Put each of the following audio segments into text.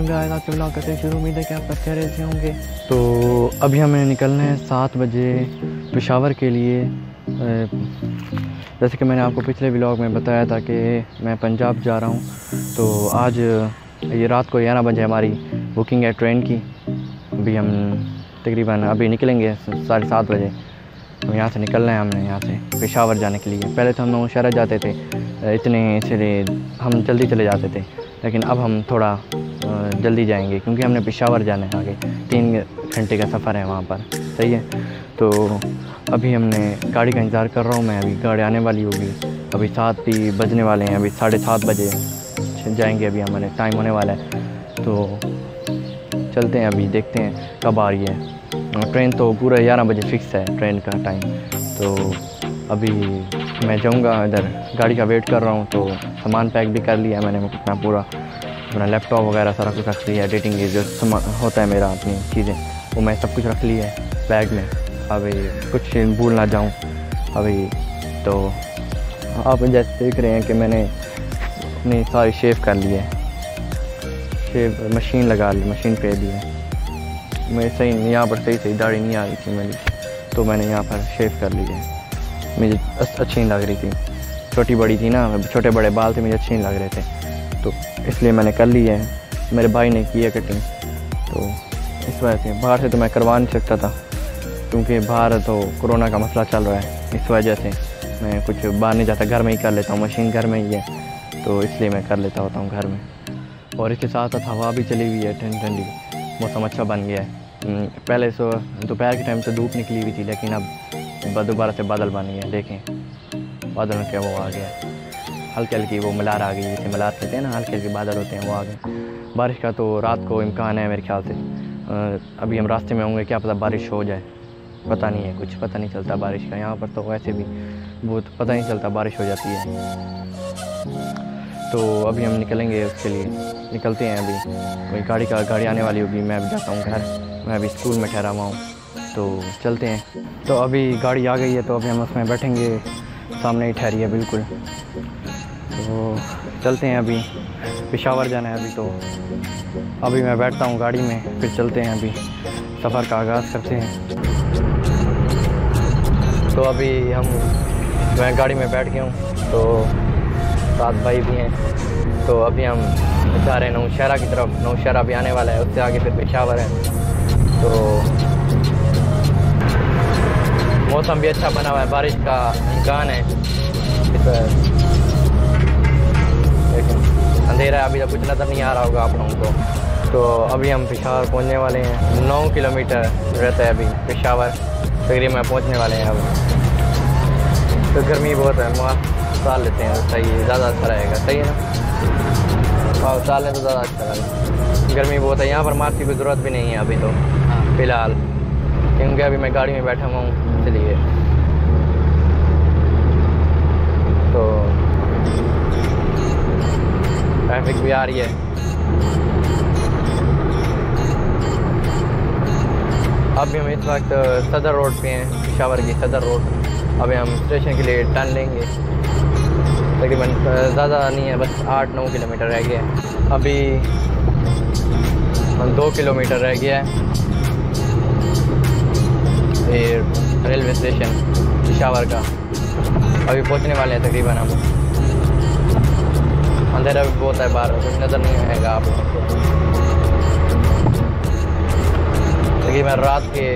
होंगे। आज आपके ब्लॉग करते शुरू, उम्मीद है कि आप अच्छे रहे से होंगे। तो अभी हमें निकलना है 7 बजे पेशावर के लिए। जैसे कि मैंने आपको पिछले ब्लॉग में बताया था कि मैं पंजाब जा रहा हूँ। तो आज ये रात को 11 बजे हमारी बुकिंग है ट्रेन की। अभी हम तकरीबन अभी निकलेंगे 7:30 बजे। तो यहाँ से निकलना है हमने, यहाँ से पेशावर जाने के लिए। पहले तो हम नौशहरा जाते थे, इसलिए हम जल्दी चले जाते थे, लेकिन अब हम थोड़ा जल्दी जाएंगे क्योंकि हमने पेशावर जाना है। आगे 3 घंटे का सफ़र है वहाँ पर, सही है। तो अभी हमने गाड़ी का इंतज़ार कर रहा हूँ मैं। अभी गाड़ी आने वाली होगी, अभी 7 ही बजने वाले हैं। अभी 7:30 बजे जाएंगे, अभी हमारे टाइम होने वाला है। तो चलते हैं, अभी देखते हैं कब आ रही है ट्रेन। तो पूरा 11 बजे फ़िक्स है ट्रेन का टाइम। तो अभी मैं जाऊंगा, इधर गाड़ी का वेट कर रहा हूँ। तो सामान पैक भी कर लिया मैंने अपना पूरा, अपना लैपटॉप वगैरह सारा कुछ रख लिया है। एडिटिंग की जो सामान होता है मेरा, अपनी चीज़ें, वो मैं सब कुछ रख लिया है बैग में। अभी कुछ भूल ना जाऊँ अभी। तो आप जैसे देख रहे हैं कि मैंने अपनी सारी शेव कर ली है, शेव मशीन लगा ली, मशीन पे दी है। मैं सही यहाँ पर सही दाढ़ी नहीं आ रही थी मेरी, तो मैंने यहाँ पर शेव कर ली है। मुझे अच्छी नहीं लग रही थी, छोटी बड़ी थी ना, छोटे बड़े बाल थे, मुझे अच्छे नहीं लग रहे थे, तो इसलिए मैंने कर ली है। मेरे भाई ने की है कटिंग, तो इस वजह से। बाहर से तो मैं करवा नहीं सकता था क्योंकि बाहर तो कोरोना का मसला चल रहा है। इस वजह से मैं कुछ बाहर नहीं जाता, घर में ही कर लेता हूँ। मशीन घर में ही है, तो इसलिए मैं कर लेता होता हूँ घर में। और इसके साथ साथ हवा भी चली हुई है, ठंडी ठंडी, मौसम अच्छा बन गया है। पहले तो दोपहर के टाइम से धूप निकली हुई थी, लेकिन अब दोबारा से बादल बन गया। देखें बादल क्या वो आ गया, हल्की हल्की वो मलार आ गई, जैसे मलार कहते हैं ना, हल्के हल्के बादल होते हैं, वो आ गए। बारिश का तो रात को इम्कान है मेरे ख्याल से। अभी हम रास्ते में होंगे, क्या पता बारिश हो जाए, पता नहीं है, कुछ पता नहीं चलता बारिश का। यहाँ पर तो वैसे भी बहुत पता नहीं चलता, बारिश हो जाती है। तो अभी हम निकलेंगे, उसके लिए निकलते हैं। अभी गाड़ी आने वाली होगी। मैं अभी जाता हूँ घर, मैं अभी स्कूल में ठहरा हुआ हूँ, तो चलते हैं। तो अभी गाड़ी आ गई है, तो अभी हम उसमें बैठेंगे, सामने ही ठहरी है बिल्कुल। तो चलते हैं, अभी पेशावर जाना है। अभी तो अभी मैं बैठता हूँ गाड़ी में, फिर चलते हैं, अभी सफ़र का आगाज़ करते हैं। तो अभी मैं गाड़ी में बैठ गया हूँ, तो 7 भाई भी हैं। तो अभी हम जा रहे हैं नौशहरा की तरफ। नौशहरा भी आने वाला है, उससे आगे फिर पेशावर है। तो मौसम भी अच्छा बना हुआ है, बारिश का इम्कान है। लेकिन अंधेरा है, अभी तक कुछ नज़र नहीं आ रहा होगा आप लोगों को। तो अभी हम पेशावर पहुंचने वाले हैं। 9 किलोमीटर रहता है अभी पेशावर, तकरीबन पहुंचने वाले हैं अब। तो गर्मी बहुत है, मास्क डाल लेते हैं, सही है, ज़्यादा अच्छा रहेगा, सही है ना। और डाल लें तो ज़्यादा अच्छा रहेगा। गर्मी बहुत है यहाँ पर, मास्क की कोई ज़रूरत भी नहीं है अभी तो फ़िलहाल, क्योंकि अभी मैं गाड़ी में बैठा हुआ हूँ, इसलिए। तो ट्रैफिक भी आ रही है। अभी हम इस वक्त सदर रोड पे हैं, पेशावर की सदर रोड। अभी हम स्टेशन के लिए टर्न लेंगे, तकरीबन ज़्यादा नहीं है, बस 8-9 किलोमीटर रह गया है। अभी 2 किलोमीटर रह गया है फिर रेलवे स्टेशन पेशावर का। अभी पहुंचने वाले हैं तकरीबन हम। अंधेरा भी बहुत है बाहर, कुछ नज़र नहीं आएगा आप लोगों को। तकरीबन रात के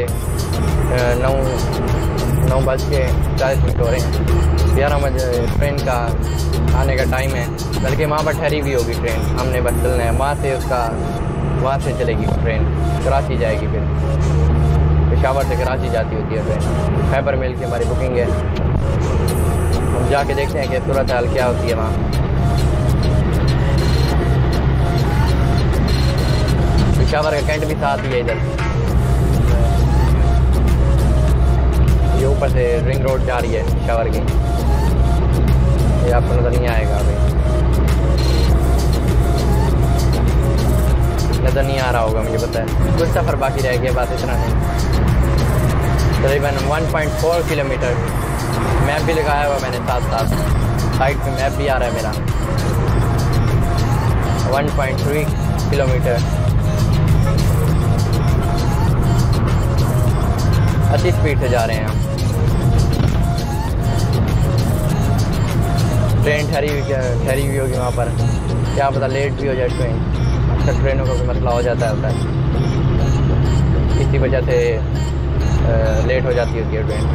9:40 हो रहे हैं। 11 बजे ट्रेन का आने का टाइम है, बल्कि वहाँ पर ठहरी हुई होगी ट्रेन। हमने बस चलना है वहाँ से चलेगी ट्रेन, कराची जाएगी। फिर पेशावर से कराची जाती होती है ट्रेन। फैबर मिल की हमारी बुकिंग है, हम जाके देखते हैं कि सूरत हाल क्या होती है वहाँ। पेशावर का कैंट भी साथ ही है इधर। ये ऊपर से रिंग रोड जा रही है पेशावर की, ये आपको नज़र नहीं आएगा, अभी नज़र नहीं आ रहा होगा, मुझे पता है। कुछ सफ़र बाकी रह गया, बात इतना नहीं। तकरीबन 1.4 किलोमीटर। मैप भी लगाया हुआ मैंने साथ, साइड पे मैप भी आ रहा है मेरा। 1.3 किलोमीटर। अच्छी स्पीड से जा रहे हैं हम। ट्रेन ठहरी हुई होगी वहाँ पर, क्या पता लेट भी हो जाए ट्रेन। अक्सर ट्रेनों का कोई मसला हो जाता है, इसी वजह से लेट हो जाती होती है ट्रेन।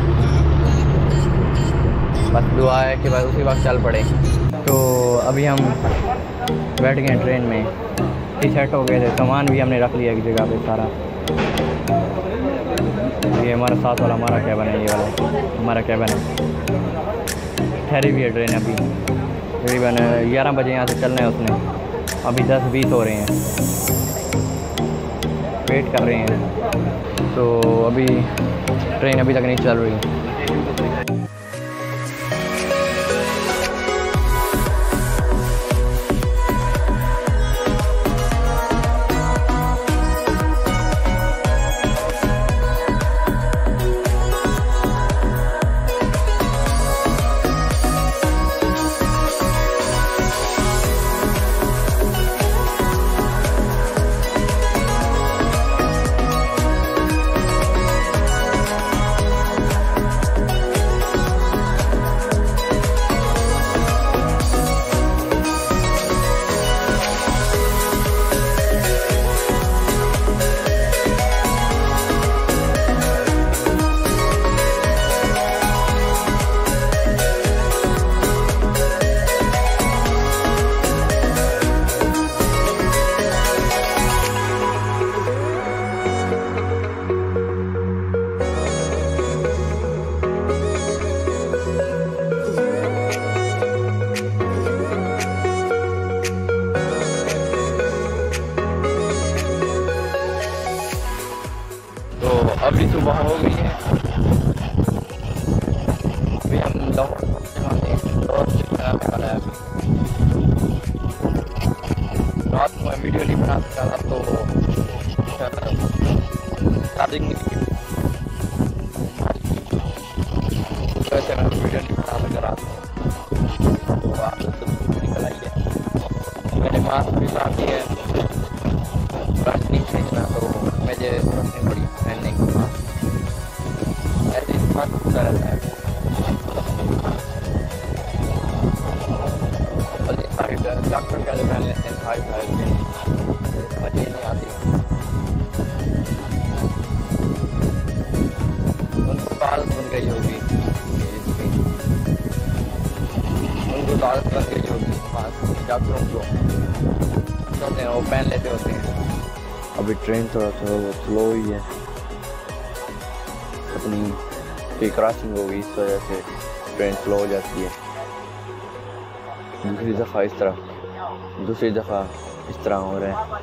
बस दुआ है कि बस उसी वक्त चल पड़े। तो अभी हम बैठ गए ट्रेन में, सेट हो गए थे, सामान भी हमने रख लिया एक जगह पे सारा। ये हमारा साथ वाला हमारा कैबिन है, ये वाला हमारा कैबिन है। ठहरी हुई है ट्रेन अभी, तकरीबन 11 बजे यहाँ से चलना है उसने। अभी 10:20 हो रहे हैं, वेट कर रहे हैं। तो अभी ट्रेन अभी तक नहीं चल रही। अभी सुबह हो गई है, अभी हम लाहौर वाला है। रात को मैं वीडियो नहीं बना सकता था, तो चार्जिंग नहीं थी, वैसे मैं वीडियो नहीं बना सका रात को। तो आप निकल आई है, मैंने मास्क भी ला दी है, ब्रश नहीं खींचना, तो मुझे रखनी पड़ी पहनने की मास्क। ऐसे ही मास्क खुला रहता है। डॉक्टर का पहन लेते हैं, हाई मजे नहीं आती। उनको तो आदत बन गई होगी, उनको तो आदत बन गई होगी मास्क, डॉक्टरों को होते हैं वो पहन लेते होते हैं। अभी ट्रेन थोड़ा स्लो ही है, अपनी कोई क्रॉसिंग होगी इस वजह से ट्रेन स्लो हो जाती है। दूसरी दफ़ा इस तरह हो रहा है।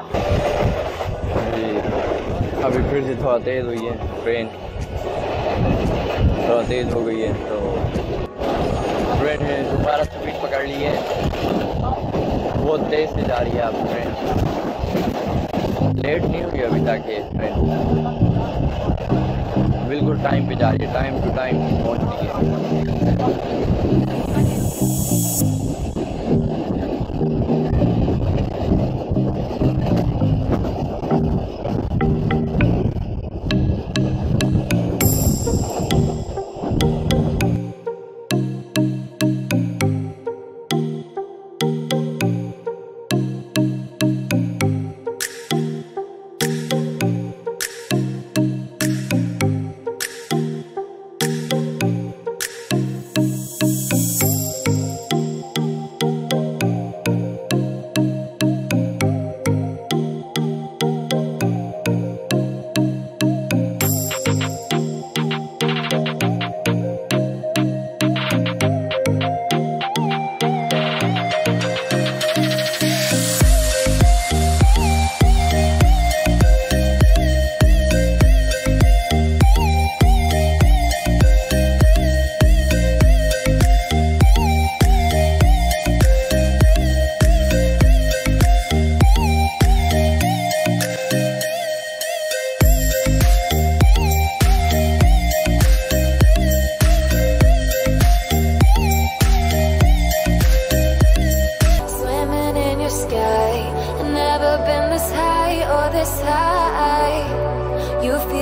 अभी फिर से थोड़ा तेज़ हुई है ट्रेन, थोड़ा तेज़ हो गई है, तो ट्रेन ने दोबारा स्पीड पकड़ ली है, बहुत तेज़ से जा रही है अब ट्रेन। लेट नहीं हुई अभी तक ये ट्रेन, बिल्कुल टाइम पे जा रही है, टाइम टू टाइम पहुँच रही है।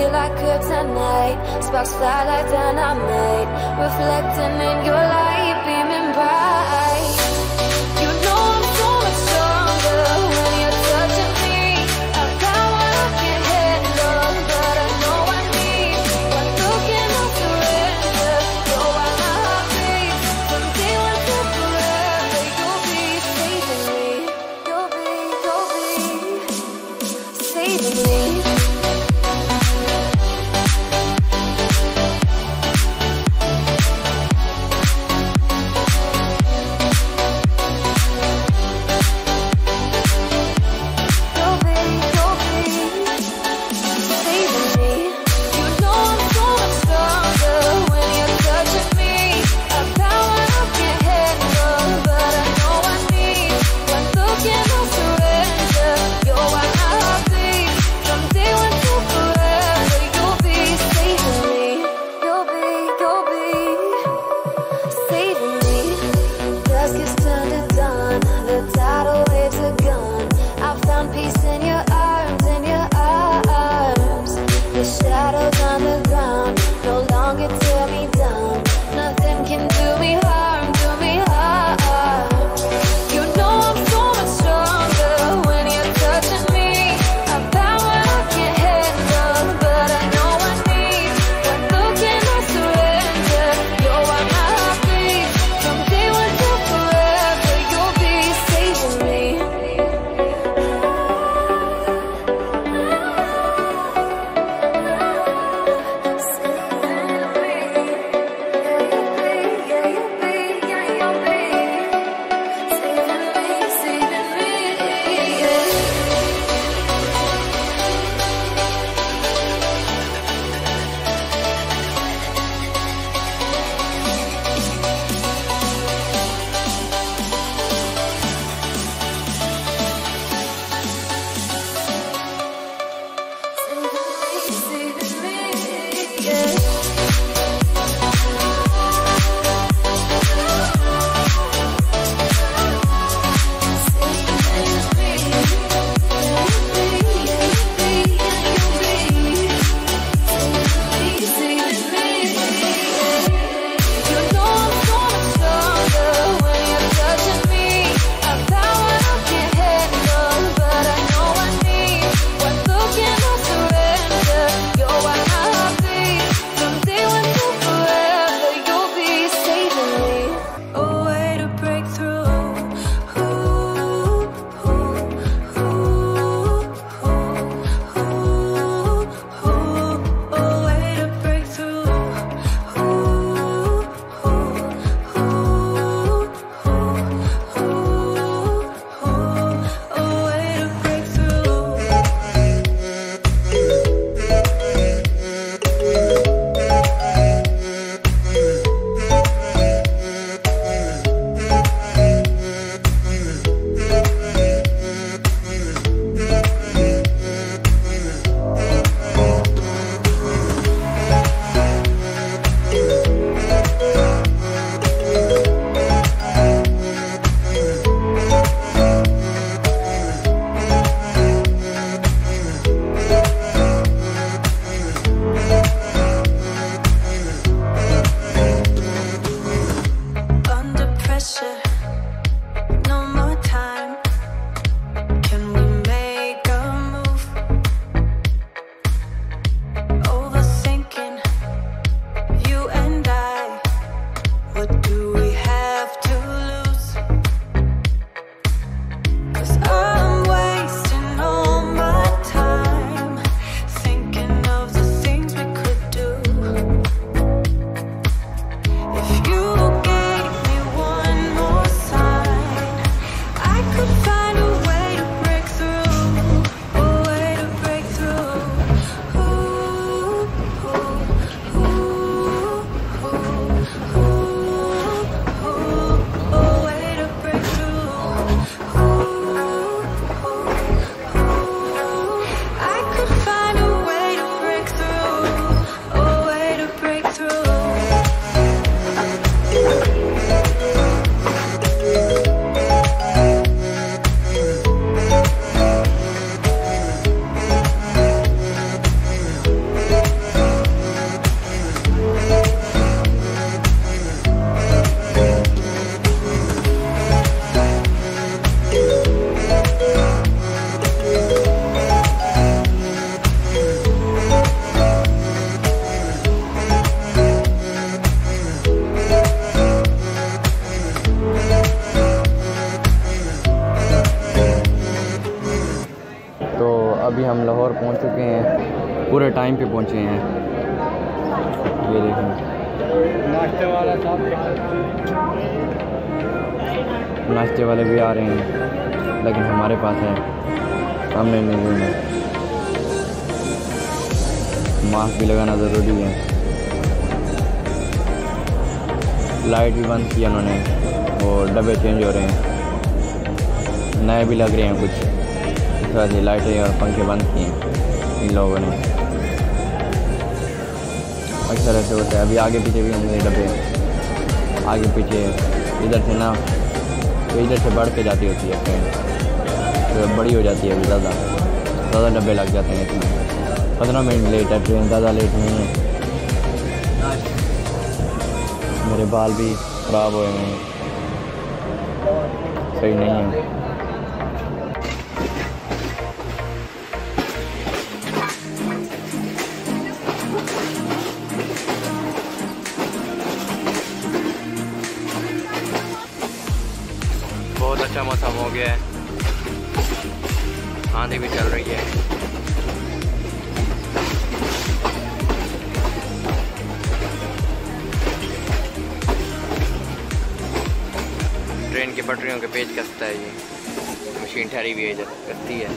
feel like kryptonite. Sparks fly like dynamite, reflecting in your light, beaming bright. You know I'm so much stronger when you're touching me. I've got what I can't handle, but I know I need. One look and I'll surrender. You're why my heart beats. From day one to forever, you'll be saving me. You'll be saving me. Surrender. Peshawar पहुंच चुके हैं, पूरे time पे पहुंचे हैं। ये देखें नाश्ते वाला साहब, नाश्ते वाले भी आ रहे हैं, लेकिन हमारे पास है सामने नहीं है। मास्क भी लगाना ज़रूरी है। लाइट भी बंद किया उन्होंने और डब्बे चेंज हो रहे हैं, नए भी लग रहे हैं कुछ। इस तरह से लाइटें और पंखे बंद किए हैं इन लोगों ने। अक्सर ऐसे होता है। अभी आगे पीछे भी होंगे डब्बे, आगे पीछे इधर से ना, तो इधर से बढ़ के जाती होती है ट्रेन, तो बड़ी हो जाती है। अभी ज़्यादा डब्बे लग जाते हैं इसमें। 15 मिनट लेट है ट्रेन, ज़्यादा लेट नहीं है। मेरे बाल भी ख़राब हुए हैं, सही नहीं है। बहुत अच्छा मौसम हो गया है, आंधी भी चल रही है। ट्रेन की पटरियों के पेच कसता है ये मशीन, ठहरी हुई है इधर, कसती है।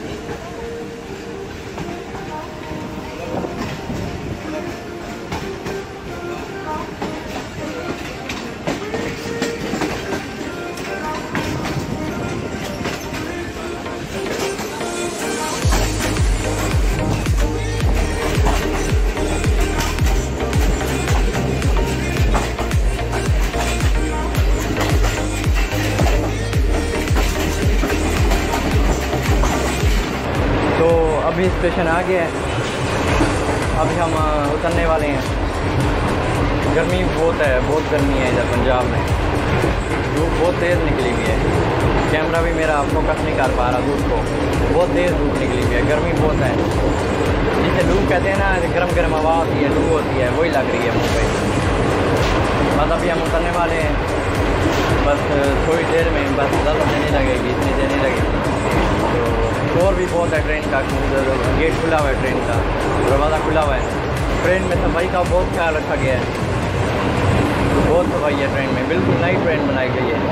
अभी स्टेशन आ गया है, अभी हम उतरने वाले हैं। गर्मी बहुत है, बहुत गर्मी है इधर पंजाब में, धूप बहुत तेज़ निकली हुई है। कैमरा भी मेरा फोकस नहीं कर पा रहा धूप को, बहुत तेज़ धूप निकली हुई है, गर्मी बहुत है। जिसे लू कहते हैं ना, गर्म गर्म हवा होती है, लू होती है, वही लग रही है मुँह पे। बस अभी हम उतरने वाले हैं, बस थोड़ी देर में, बस ज़्यादा देर नहीं लगेगी, इतनी देर नहीं लगेगी। तो शोर भी बहुत है ट्रेन का, गेट खुला हुआ है ट्रेन का, दरवाज़ा खुला हुआ है। ट्रेन में सफाई का बहुत ख्याल रखा गया है, बहुत सफाई है ट्रेन में, बिल्कुल नई ट्रेन बनाई गई है।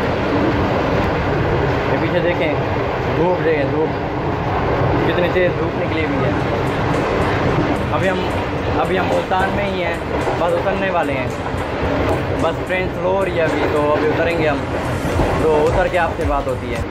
ये पीछे देखें, धूप देखें, धूप कितनी तेज़ धूप निकली हुई है। अभी हम मुल्तान में ही हैं, बस उतरने वाले हैं। बस ट्रेन स्लो हो रही है अभी, तो अभी उतरेंगे हम, तो उतर के आपसे बात होती है।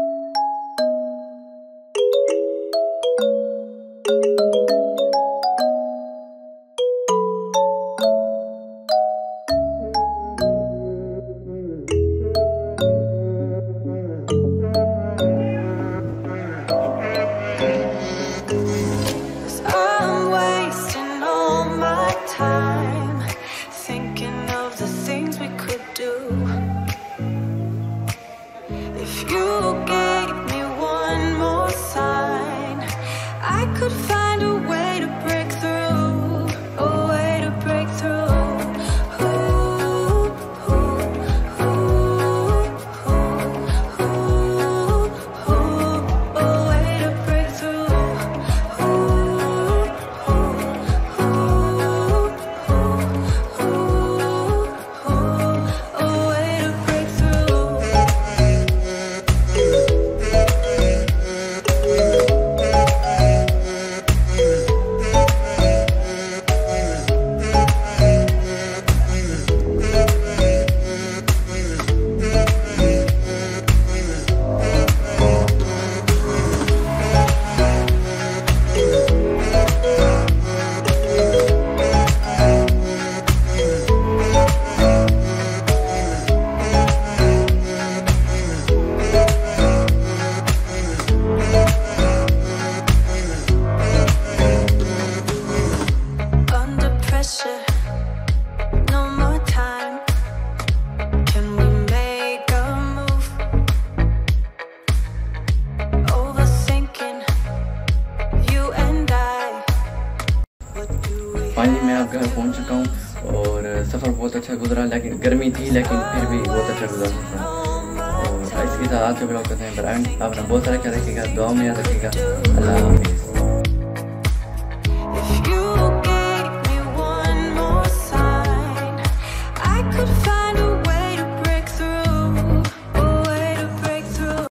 फाइनली मैं अब घर पहुंच चुका हूं और सफ़र बहुत अच्छा गुजरा, लेकिन गर्मी थी लेकिन फिर भी बहुत अच्छा गुजरा सफ़र। और इसके साथ आज के ब्लॉग करते हैं, अपना बहुत सारा ख्याल रखिएगा, दुआ में याद रखिएगा। अल्लाह हाफिज़।